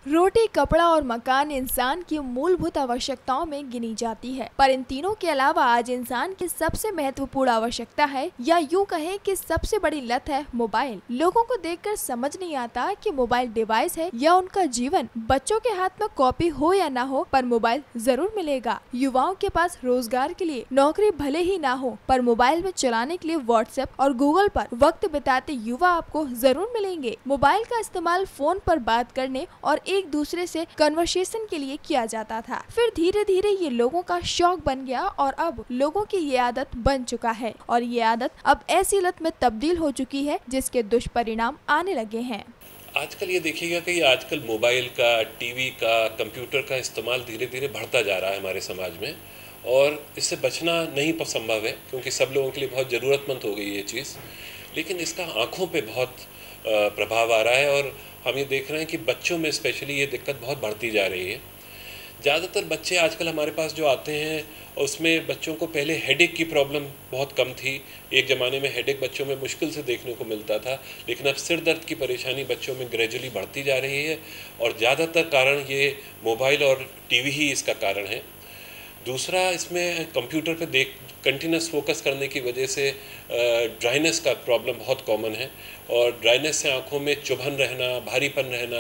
रोटी, कपड़ा और मकान इंसान की मूलभूत आवश्यकताओं में गिनी जाती है, पर इन तीनों के अलावा आज इंसान की सबसे महत्वपूर्ण आवश्यकता है, या यूं कहें कि सबसे बड़ी लत है मोबाइल। लोगों को देखकर समझ नहीं आता कि मोबाइल डिवाइस है या उनका जीवन। बच्चों के हाथ में कॉपी हो या ना हो, पर मोबाइल जरूर मिलेगा। युवाओं के पास रोजगार के लिए नौकरी भले ही ना हो, पर मोबाइल में चलाने के लिए व्हाट्सएप और गूगल पर वक्त बिताते युवा आपको जरूर मिलेंगे। मोबाइल का इस्तेमाल फोन पर बात करने और एक दूसरे से कन्वर्सेशन के लिए किया जाता था। फिर धीरे धीरे ये लोगों का शौक बन गया और अब लोगों की ये आदत बन चुका है, और ये आदत अब ऐसी लत में तब्दील हो चुकी है जिसके दुष्परिणाम आने लगे हैं। आजकल ये देखिएगा कि आजकल मोबाइल का, टीवी का, कंप्यूटर का इस्तेमाल धीरे धीरे बढ़ता जा रहा है हमारे समाज में, और इससे बचना नहीं संभव है क्योंकि सब लोगों के लिए बहुत ज़रूरतमंद हो गई ये चीज़। लेकिन इसका आँखों पे बहुत प्रभाव आ रहा है, और हम ये देख रहे हैं कि बच्चों में स्पेशली ये दिक्कत बहुत बढ़ती जा रही है। ज़्यादातर बच्चे आजकल हमारे पास जो आते हैं, उसमें बच्चों को पहले हेडेक की प्रॉब्लम बहुत कम थी। एक ज़माने में हेडेक बच्चों में मुश्किल से देखने को मिलता था, लेकिन अब सिर दर्द की परेशानी बच्चों में ग्रेजुअली बढ़ती जा रही है, और ज़्यादातर कारण ये मोबाइल और टीवी ही इसका कारण है। दूसरा, इसमें कंप्यूटर पे कंटिन्यूस फोकस करने की वजह से ड्राइनेस का प्रॉब्लम बहुत कॉमन है, और ड्राइनेस से आंखों में चुभन रहना, भारीपन रहना,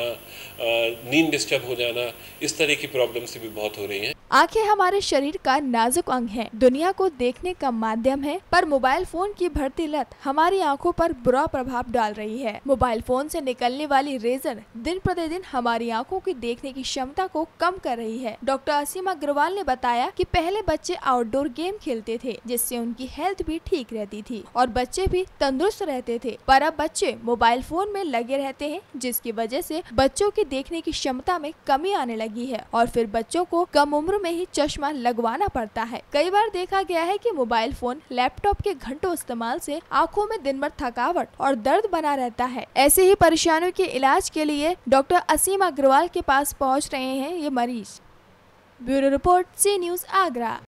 नींद डिस्टर्ब हो जाना, इस तरह की प्रॉब्लम से भी बहुत हो रही हैं। आंखें हमारे शरीर का नाजुक अंग है, दुनिया को देखने का माध्यम है, पर मोबाइल फोन की बढ़ती लत हमारी आंखों पर बुरा प्रभाव डाल रही है। मोबाइल फोन से निकलने वाली रेजर दिन प्रतिदिन हमारी आंखों की देखने की क्षमता को कम कर रही है। डॉक्टर असीम अग्रवाल ने बताया कि पहले बच्चे आउटडोर गेम खेलते थे, जिससे उनकी हेल्थ भी ठीक रहती थी और बच्चे भी तंदुरुस्त रहते थे, पर अब बच्चे मोबाइल फोन में लगे रहते हैं, जिसकी वजह से बच्चों की देखने की क्षमता में कमी आने लगी है, और फिर बच्चों को कम उम्र में ही चश्मा लगवाना पड़ता है। कई बार देखा गया है कि मोबाइल फोन, लैपटॉप के घंटों इस्तेमाल से आंखों में दिन भर थकावट और दर्द बना रहता है। ऐसे ही परेशानियों के इलाज के लिए डॉक्टर असीम अग्रवाल के पास पहुंच रहे हैं ये मरीज। Bureau report, C news, Agra.